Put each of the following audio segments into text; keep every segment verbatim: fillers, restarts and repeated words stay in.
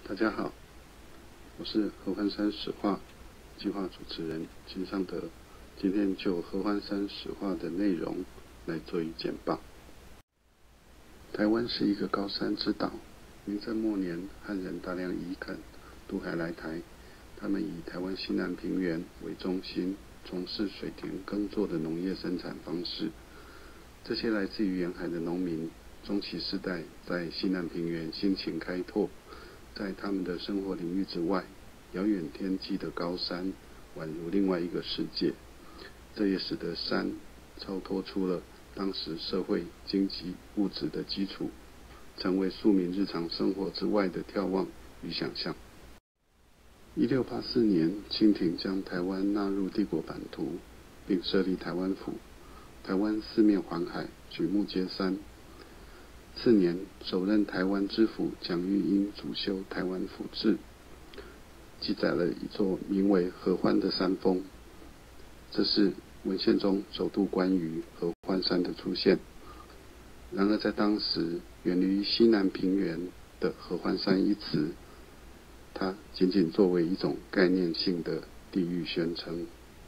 大家好，我是合欢山史话计划主持人金尚德，今天就合欢山史话的内容来做一简报。台湾是一个高山之岛，明郑末年汉人大量移垦渡海来台，他们以台湾西南平原为中心，从事水田耕作的农业生产方式。这些来自于沿海的农民，中期世代在西南平原辛勤开拓，在他们的生活领域之外，遥远天际的高山宛如另外一个世界。这也使得山超脱出了当时社会、经济、物质的基础，成为庶民日常生活之外的眺望与想象。一六八四年，清廷将台湾纳入帝国版图，并设立台湾府。台湾四面环海，举目皆山。次年，首任台湾知府蒋玉英主修《台湾府志》，记载了一座名为合欢的山峰。这是文献中首度关于合欢山的出现。然而在当时，远离西南平原的合欢山一词，它仅仅作为一种概念性的地域宣称。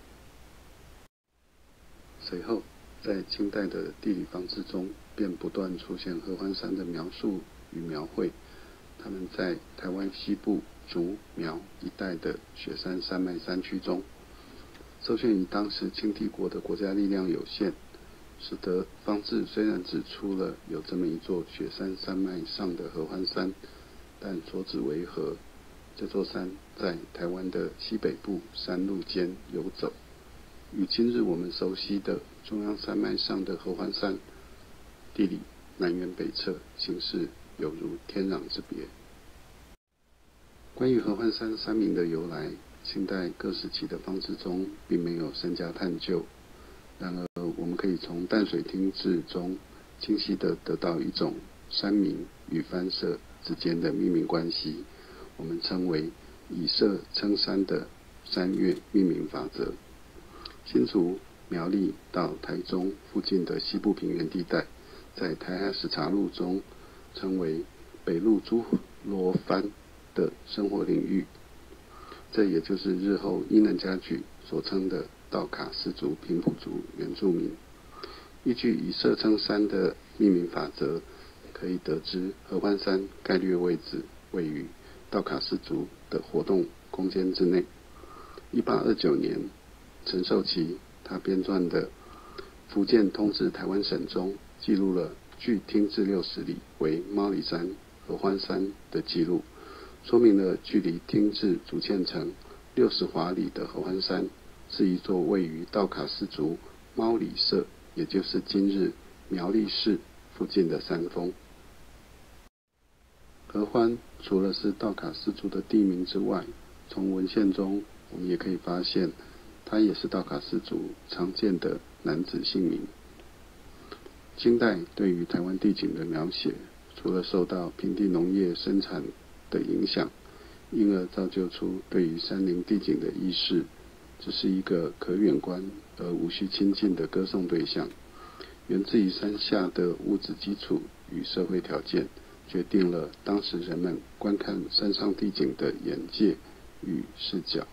随后，在清代的地理方志中，便不断出现合欢山的描述与描绘。他们在台湾西部竹苗一带的雪山山脉山区中，受限于当时清帝国的国家力量有限，使得方志虽然指出了有这么一座雪山山脉上的合欢山，但所指为何？这座山在台湾的西北部山路间游走，与今日我们熟悉的中央山脉上的合欢山地理南辕北辙，形势有如天壤之别。关于合欢山山名的由来，清代各时期的方志中并没有深加探究。然而，我们可以从淡水厅志中清晰地得到一种山名与藩社之间的命名关系，我们称为以社称山的山岳命名法则。新竹、苗栗到台中附近的西部平原地带，在台海史查录中称为北路诸罗番的生活领域，这也就是日后伊能嘉矩所称的道卡斯族、平埔族原住民。依据以社称山的命名法则，可以得知合欢山概略位置位于道卡斯族的活动空间之内。一八二九年，陈寿祺他编撰的《福建通志台湾省》中记录了距厅志六十里为猫里山、合欢山的记录，说明了距离厅志竹堑城六十华里的合欢山是一座位于道卡斯族猫里社，也就是今日苗栗市附近的山峰。合欢除了是道卡斯族的地名之外，从文献中我们也可以发现，它也是道卡斯族常见的男子姓名。清代对于台湾地景的描写，除了受到平地农业生产的影响，因而造就出对于山林地景的意识，只是一个可远观而无需亲近的歌颂对象。源自于山下的物质基础与社会条件，决定了当时人们观看山上地景的眼界与视角。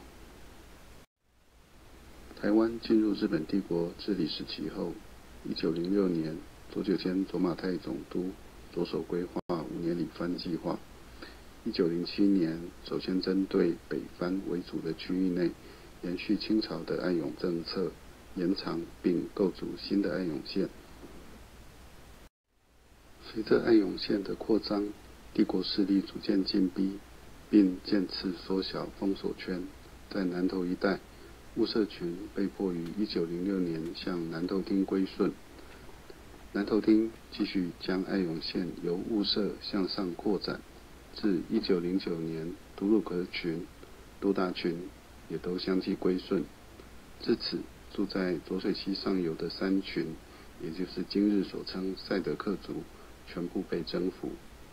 台湾进入日本帝国治理时期后，一九零六年，左久间左马太总督着手规划五年里番计划。一九零七年，首先针对北番为主的区域内，延续清朝的爱永政策，延长并构筑新的爱永线。随着爱永线的扩张，帝国势力逐渐进逼，并渐次缩小封锁圈。在南投一带，雾社群被迫于一九零六年向南投厅归顺。南投厅继续将爱永线由雾社向上扩展，至一九零九年，独鲁阁群、都大群也都相继归顺。至此，住在浊水溪上游的山群，也就是今日所称赛德克族，全部被征服。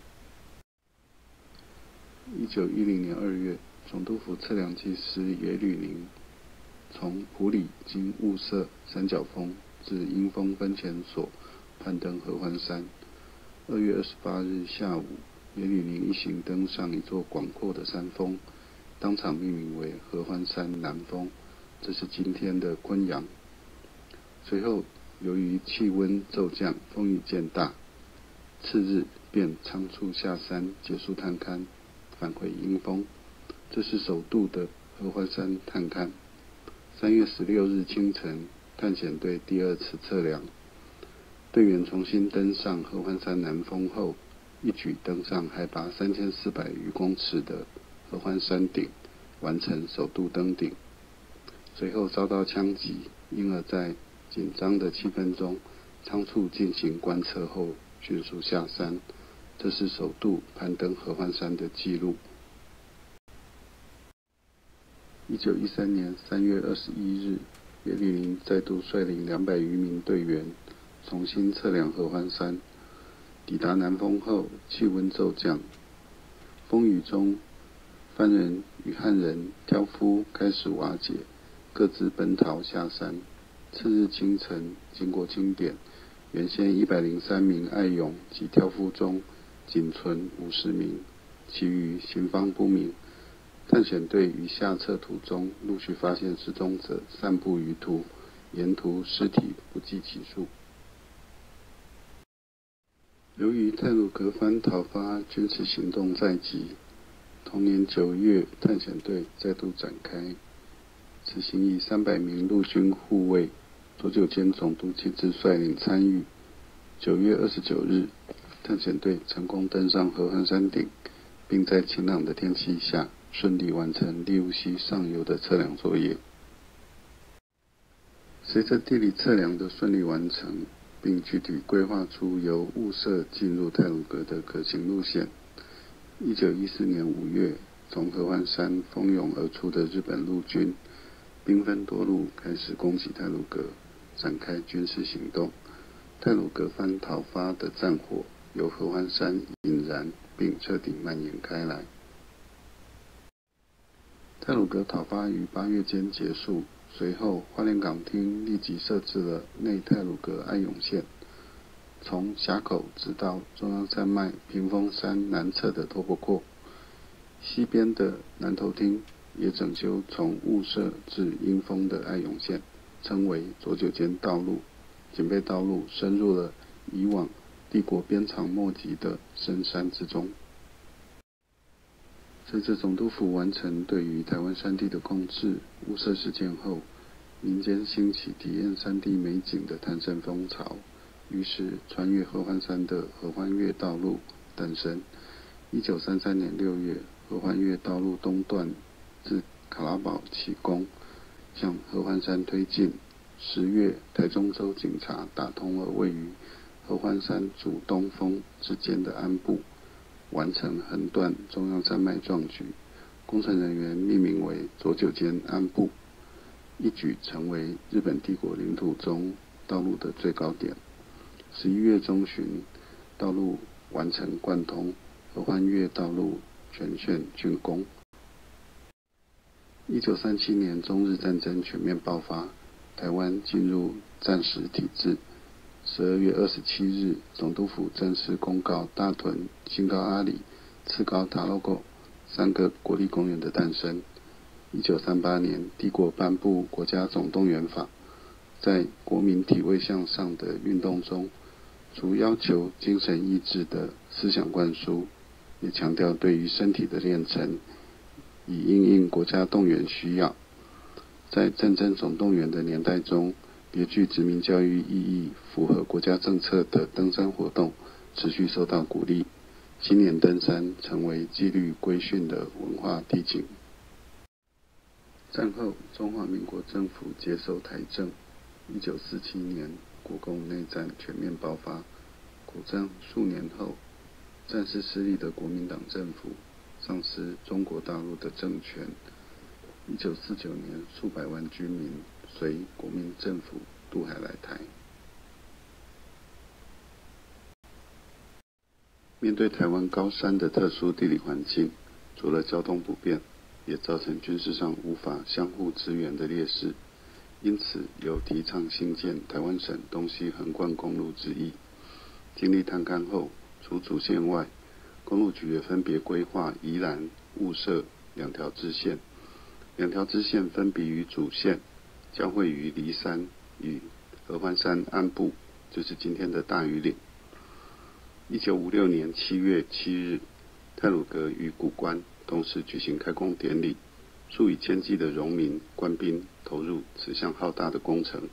一九一零年二月，总督府测量技师野吕宁从埔里经雾社三角峰至鹰峰分前所攀登合欢山。二月二十八日下午， 耶律宁一行登上一座广阔的山峰，当场命名为合欢山南峰，这是今天的昆阳。随后由于气温骤降，风雨渐大，次日便仓促下山结束探勘，返回迎风。这是首度的合欢山探勘。三月十六日清晨，探险队第二次测量，队员重新登上合欢山南峰后，一举登上海拔三千四百余公尺的合欢山顶，完成首度登顶。随后遭到枪击，因而在紧张的气氛中仓促进行观测后迅速下山，这是首度攀登合欢山的纪录。一九一三年三月二十一日，耶律宁再度率领两百余名队员重新测量合欢山。抵达南峰后，气温骤降，风雨中，番人与汉人挑夫开始瓦解，各自奔逃下山。次日清晨，经过清点，原先一百零三名爱勇及挑夫中，仅存五十名，其余行方不明。探险队于下撤途中陆续发现失踪者散布于途，沿途尸体不计其数。由于太鲁阁藩讨伐军事行动在即，同年九月，探险队再度展开。此行以三百名陆军护卫，左九间总督亲自率领参与。九月二十九日，探险队成功登上合欢山顶，并在晴朗的天气下顺利完成利乌溪上游的测量作业。随着地理测量的顺利完成，并具体规划出由雾社进入太鲁阁的可行路线，一九一四年五月，从合欢山蜂拥而出的日本陆军兵分多路开始攻击太鲁阁，展开军事行动。太鲁阁藩讨伐的战火由合欢山引燃，并彻底蔓延开来。太鲁阁讨伐于八月间结束，随后花莲港厅立即设置了内太鲁阁爱勇线，从峡口直到中央山脉屏风山南侧的托钵廓。西边的南头厅也整修从雾社至英丰的爱勇线，称为左九间道路。警备道路深入了以往帝国边长莫及的深山之中。随着总督府完成对于台湾山地的控制，雾社事件后，民间兴起体验山地美景的探山风潮，于是穿越合欢山的合欢越道路诞生。一九三三年六月，合欢越道路东段自卡拉堡起工，向合欢山推进。十月，台中州警察打通了位于合欢山主东峰之间的鞍部，完成横断中央山脉壮举，工程人员命名为左九间鞍部，一举成为日本帝国领土中道路的最高点。十一月中旬，道路完成贯通，合欢越道路全线竣工。一九三七年中日战争全面爆发，台湾进入战时体制。十二月二十七日，总督府正式公告大屯、新高阿里、次高塔洛沟三个国立公园的诞生。一九三八年，帝国颁布国家总动员法，在国民体位向上的运动中，除要求精神意志的思想灌输，也强调对于身体的练成，以因应国家动员需要。在战争总动员的年代中，别具殖民教育意义、符合国家政策的登山活动持续受到鼓励，青年登山成为纪律规训的文化递进。战后，中华民国政府接收台政。一九四七年，国共内战全面爆发。国战数年后，战事失利的国民党政府丧失中国大陆的政权。一九四九年，数百万军民随国民政府渡海来台。面对台湾高山的特殊地理环境，除了交通不便，也造成军事上无法相互支援的劣势，因此有提倡兴建台湾省东西横贯公路之意。经历探勘后，除主线外， 公路局也分别规划宜兰、雾社两条支线，两条支线分别与主线交汇于梨山与合欢山岸部，就是今天的大屿岭。一九五六年七月七日，太鲁阁与古关同时举行开工典礼，数以千计的荣民官兵投入此项浩大的工程。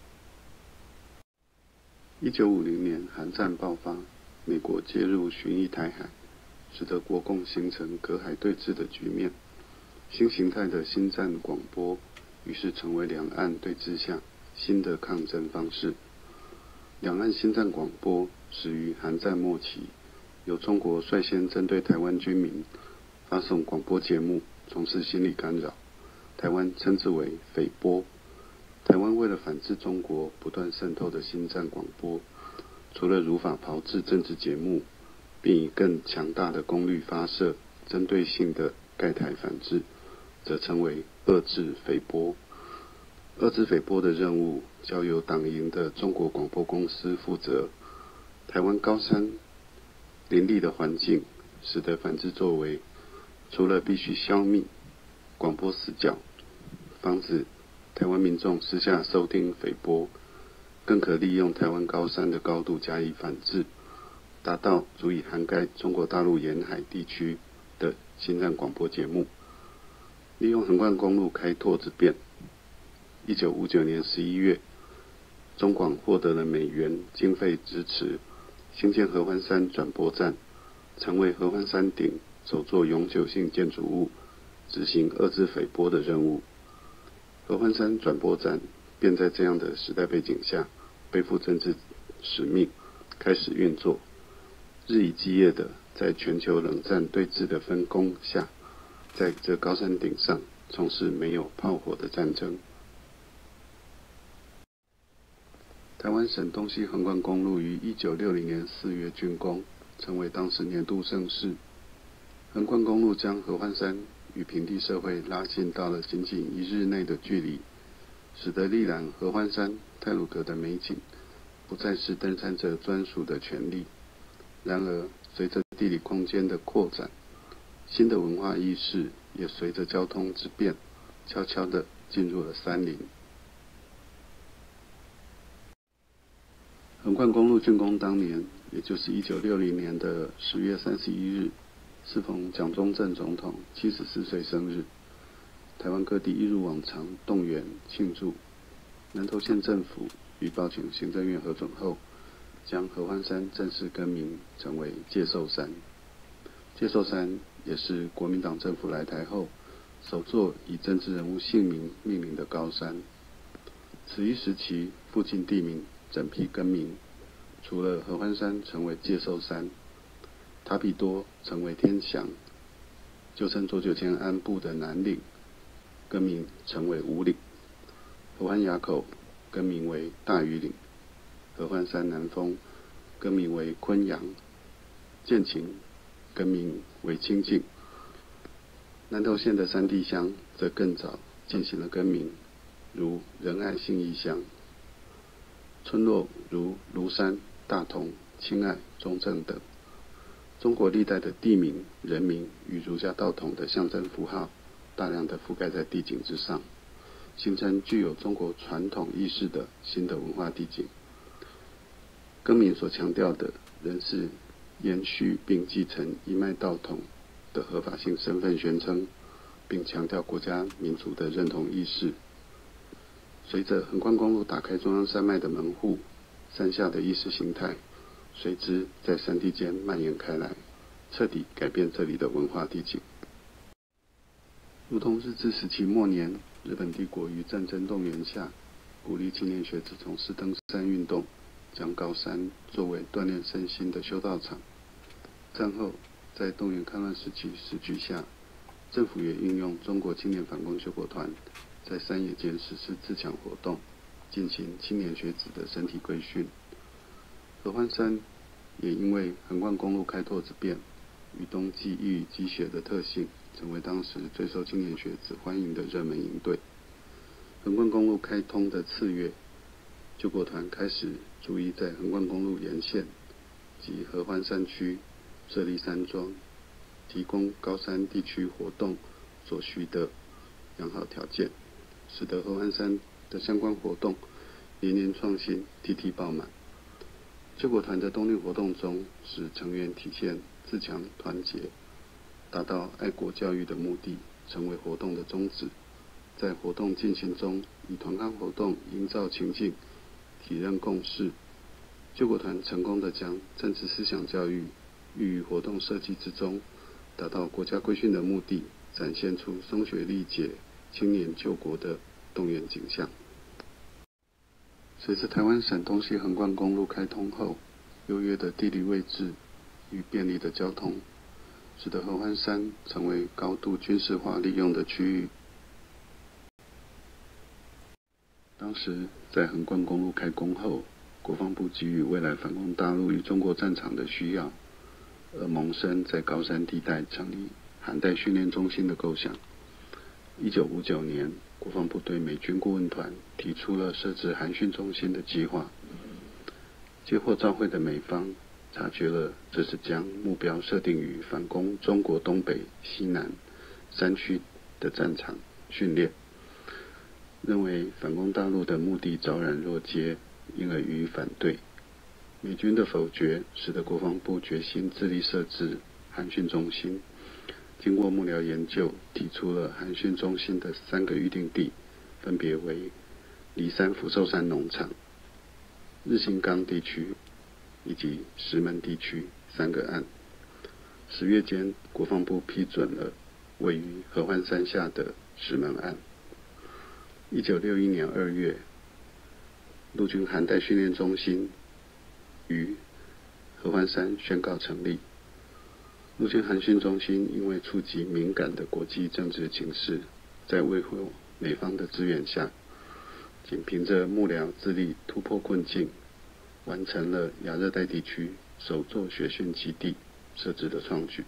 一九五零年韩战爆发，美国介入巡弋台海，使得国共形成隔海对峙的局面。新形态的新战广播于是成为两岸对峙下新的抗争方式。两岸新战广播始于韩战末期，由中国率先针对台湾军民发送广播节目，从事心理干扰，台湾称之为匪播。台湾为了反制中国不断渗透的新战广播，除了如法炮制政治节目，并以更强大的功率发射针对性的盖台反制，则称为遏制匪播。遏制匪播的任务交由党营的中国广播公司负责。台湾高山林立的环境，使得反制作为除了必须消灭广播死角，防止台湾民众私下收听匪播，更可利用台湾高山的高度加以反制，达到足以涵盖中国大陆沿海地区的新战广播节目。利用横贯公路开拓之便，一九五九年十一月，中广获得了美元经费支持，兴建合欢山转播站，成为合欢山顶首座永久性建筑物，执行遏制匪播的任务。合欢山转播站便在这样的时代背景下，背负政治使命，开始运作，日以继夜的在全球冷战对峙的分工下，在这高山顶上从事没有炮火的战争。台湾省东西横贯公路于一九六零年四月竣工，成为当时年度盛事。横贯公路将合欢山与平地社会拉近到了仅仅一日内的距离，使得历览合欢山、太鲁阁的美景不再是登山者专属的权利。然而，随着地理空间的扩展，新的文化意识也随着交通之便，悄悄地进入了山林。横贯公路竣工当年，也就是一九六零年的十月三十一日，适逢蒋中正总统七十四岁生日，台湾各地一如往常动员庆祝。南投县政府于报请行政院核准后，将合欢山正式更名成为介寿山。介寿山也是国民党政府来台后首座以政治人物姓名命名的高山。此一时期，附近地名整批更名，除了合欢山成为介寿山，塔比多成为天祥，旧称左九千安部的南岭更名成为五岭，合欢垭口更名为大屿岭，合欢山南峰更名为昆阳，建琴更名为清境。南投县的山地乡则更早进行了更名，如仁爱信义乡。村落如庐山、大同、清爱、中正等。中国历代的地名、人名与儒家道统的象征符号，大量的覆盖在地景之上，形成具有中国传统意识的新的文化地景。更名所强调的仍是延续并继承一脉道统的合法性身份宣称，并强调国家民族的认同意识。随着横贯公路打开中央山脉的门户，山下的意识形态随之在山地间蔓延开来，彻底改变这里的文化地景。如同日治时期末年，日本帝国于战争动员下，鼓励青年学子从事登山运动，将高山作为锻炼身心的修道场。战后，在动员戡乱时期时局下，政府也运用中国青年反攻救国团，在山野间实施自强活动，进行青年学子的身体规训。合欢山也因为横贯公路开拓之便，与冬季易雨积雪的特性，成为当时最受青年学子欢迎的热门营队。横贯公路开通的次月，救国团开始逐一在横贯公路沿线及合欢山区设立山庄，提供高山地区活动所需的良好条件，使得合欢山的相关活动年年创新，梯梯爆满。救国团的冬令活动中，使成员体现自强团结，达到爱国教育的目的，成为活动的宗旨。在活动进行中，以团康活动营造情境，体认共识。救国团成功地将政治思想教育寓于活动设计之中，达到国家规训的目的，展现出松学历解、青年救国的动员景象。随着台湾省东西横贯公路开通后，优越的地理位置与便利的交通，使得合欢山成为高度军事化利用的区域。当时在横贯公路开工后，国防部给予未来反攻大陆与中国战场的需要，而萌生在高山地带成立寒带训练中心的构想。一九五九年，国防部对美军顾问团提出了设置寒训中心的计划。接获照会的美方察觉了这是将目标设定于反攻中国东北、西南山区的战场训练，认为反攻大陆的目的昭然若揭，因而予以反对。美军的否决使得国防部决心自力设置寒训中心。经过幕僚研究，提出了寒训中心的三个预定地，分别为梨山福寿山农场、日新冈地区以及石门地区三个案。十月间，国防部批准了位于合欢山下的石门案。一九六一年二月，陆军寒带训练中心于合欢山宣告成立。陆军寒训中心因为触及敏感的国际政治情势，在未获美方的支援下，仅凭着幕僚自力突破困境，完成了亚热带地区首座学训基地设置的创举。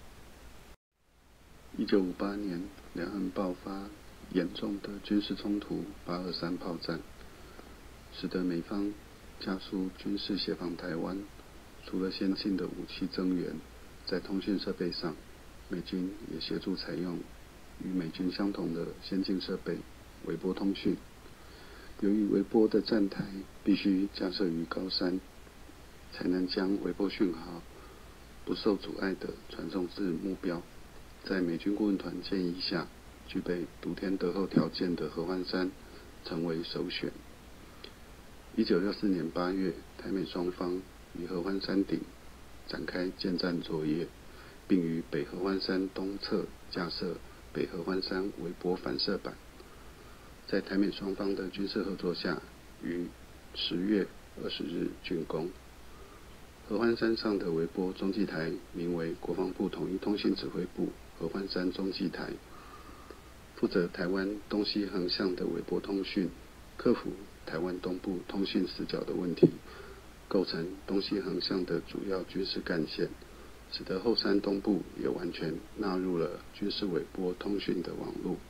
一九五八年，两岸爆发严重的军事冲突八二三炮战，使得美方加速军事协防台湾。除了先进的武器增援，在通讯设备上，美军也协助采用与美军相同的先进设备——微波通讯。由于微波的站台必须架设于高山，才能将微波讯号不受阻碍地传送至目标。在美军顾问团建议下，具备得天独厚条件的合欢山成为首选。一九六四年八月，台美双方于合欢山顶展开建站作业，并于北合欢山东侧架设北合欢山微波反射板。在台美双方的军事合作下，于十月二十日竣工。合欢山上的微波中继台名为国防部统一通信指挥部合欢山中继台，负责台湾东西横向的微波通讯，克服台湾东部通讯死角的问题，构成东西横向的主要军事干线，使得后山东部也完全纳入了军事微波通讯的网络。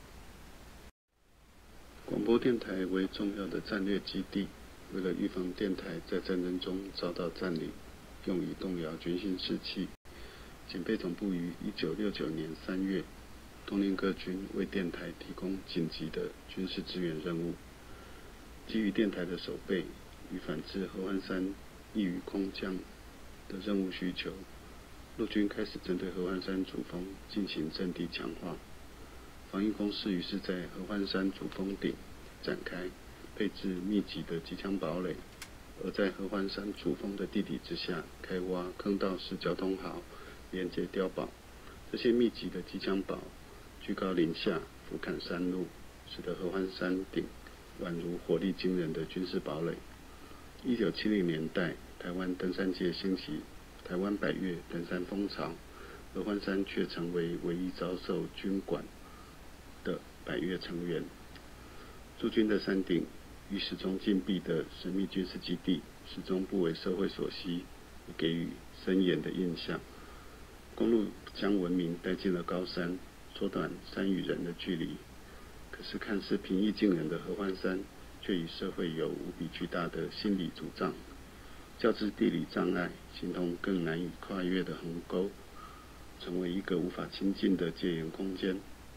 广播电台为重要的战略基地，为了预防电台在战争中遭到占领，用以动摇军心士气，警备总部于一九六九年三月东令各军为电台提供紧急的军事支援任务。基于电台的守备与反制合欢山易于空降的任务需求，陆军开始针对合欢山主峰进行阵地强化。防御工事于是在合欢山主峰顶展开，配置密集的机枪堡垒，而在合欢山主峰的地底之下开挖坑道式交通壕，连接碉堡。这些密集的机枪堡居高临下，俯瞰山路，使得合欢山顶宛如火力惊人的军事堡垒。一九七零年代，台湾登山界兴起台湾百岳登山风潮，合欢山却成为唯一遭受军管的百岳成员。驻军的山顶与始终禁闭的神秘军事基地，始终不为社会所悉，给予森严的印象。公路将文明带进了高山，缩短山与人的距离。可是看似平易近人的合欢山，却与社会有无比巨大的心理阻障。 较之地理障碍，形同更难以跨越的鸿沟，成为一个无法亲近的戒严空间。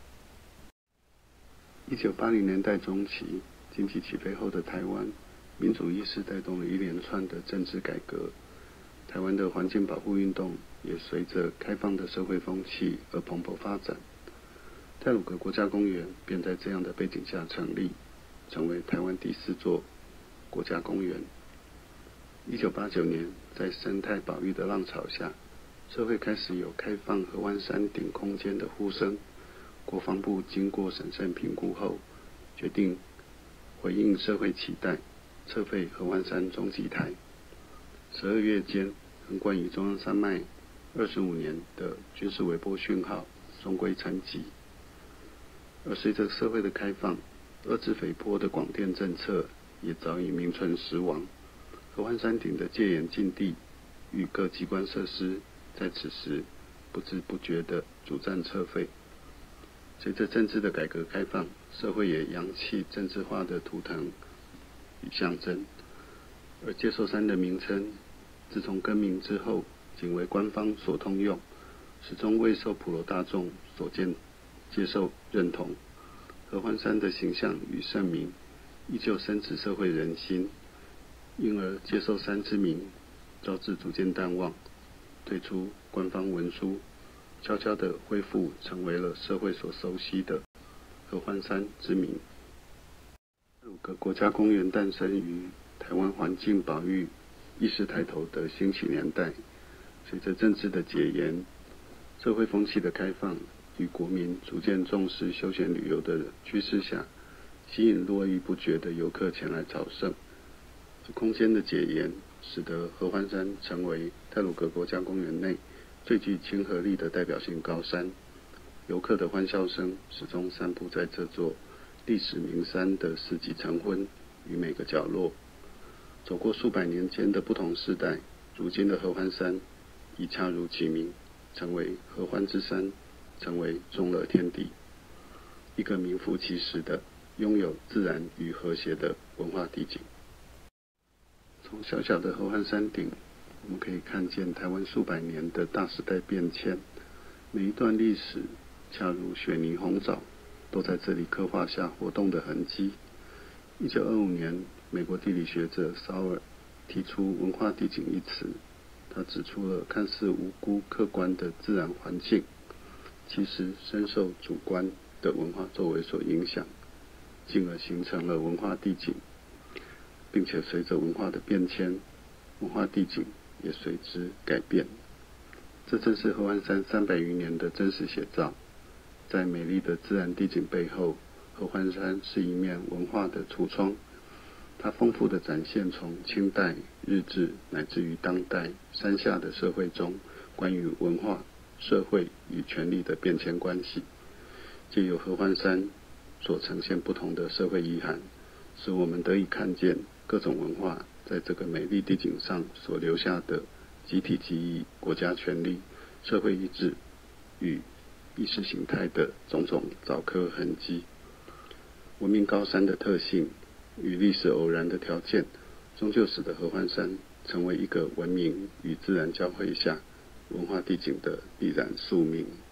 一九八零年代中期，经济起飞后的台湾，民主意识带动了一连串的政治改革，台湾的环境保护运动也随着开放的社会风气而蓬勃发展。太鲁阁国家公园便在这样的背景下成立，成为台湾第四座国家公园。一九八九年，在生态保育的浪潮下，社会开始有开放合欢山顶空间的呼声。国防部经过审慎评估后，决定回应社会期待，撤废合欢山中继台。十二月间，横贯于中央山脉二十五年的军事微波讯号终归沉寂。而随着社会的开放，遏制斐波的广电政策也早已名存实亡。合欢山顶的戒严禁地与各机关设施在此时不知不觉地主战撤废。随着政治的改革开放，社会也扬弃政治化的图腾与象征，而接寿山的名称自从更名之后，仅为官方所通用，始终未受普罗大众所见接受认同。合欢山的形象与盛名依旧深植社会人心，因而接寿山之名招致逐渐淡忘，退出官方文书，悄悄地恢复成为了社会所熟悉的合欢山之名。太鲁阁国家公园诞生于台湾环境保育意识抬头的兴起年代，随着政治的解严、社会风气的开放与国民逐渐重视休闲旅游的趋势下，吸引络绎不绝的游客前来朝圣。而空间的解严，使得合欢山成为太鲁阁国家公园内最具亲和力的代表性高山，游客的欢笑声始终散布在这座历史名山的四季晨昏与每个角落。走过数百年间的不同世代，如今的合欢山已恰如其名，成为合欢之山，成为众乐天地，一个名副其实的拥有自然与和谐的文化地景。从小小的合欢山顶，我们可以看见台湾数百年的大时代变迁，每一段历史恰如雪泥红枣，都在这里刻画下活动的痕迹。一九二五年，美国地理学者绍尔提出文化地景一词，他指出了看似无辜客观的自然环境，其实深受主观的文化作为所影响，进而形成了文化地景，并且随着文化的变迁，文化地景也随之改变。这正是合欢山三百余年的真实写照。在美丽的自然地景背后，合欢山是一面文化的橱窗，它丰富地展现从清代、日治乃至于当代山下的社会中关于文化、社会与权力的变迁关系。藉由合欢山所呈现不同的社会遗憾，使我们得以看见各种文化在这个美丽地景上所留下的集体记忆、国家权力、社会意志与意识形态的种种凿刻痕迹。文明高山的特性与历史偶然的条件，终究使得合欢山成为一个文明与自然交汇下文化地景的必然宿命。